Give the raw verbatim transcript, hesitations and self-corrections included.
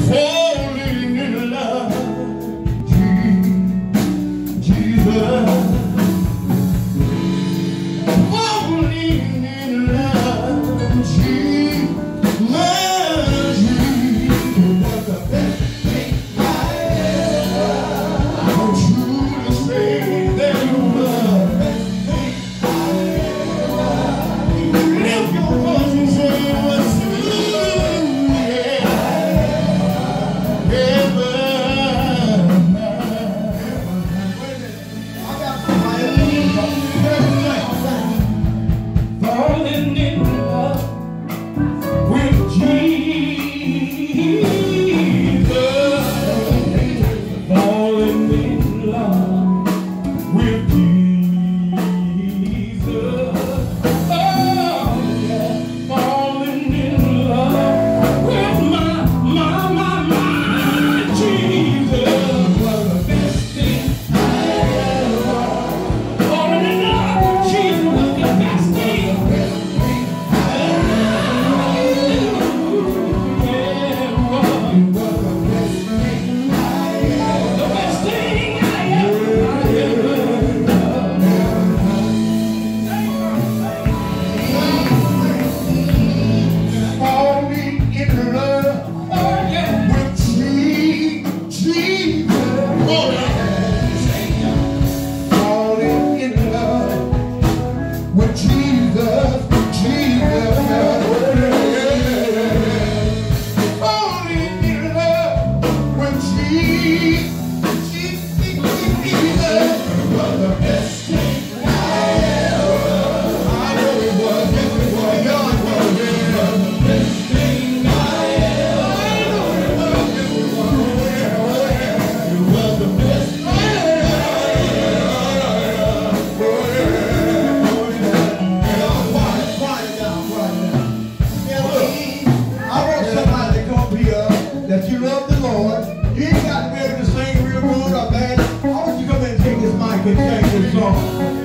falling in love, Jesus. Falling in love, Jesus. Was the best thing I ever. I want you to say that you were the best thing I ever. Lift your voice and say what's falling in love with Jesus. Falling in love with Jesus. Oh, yeah. Falling in love with my, my, my, my Jesus. Was the best thing I ever. Falling in love with Jesus was the best thing. That you love the Lord. You ain't got to be able to sing real good or bad. I want you to come in and take this mic and sing this song.